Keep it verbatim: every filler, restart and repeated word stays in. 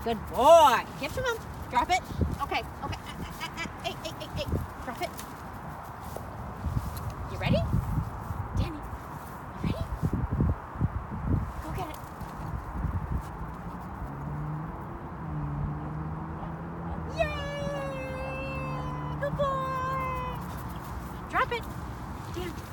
Good boy. Give to Mom. Drop it. Okay, okay. Uh, uh, uh, uh. Hey, hey, hey, hey. Drop it. You ready? Danny, you ready? Go get it. Yay! Good boy. Drop it. Dan.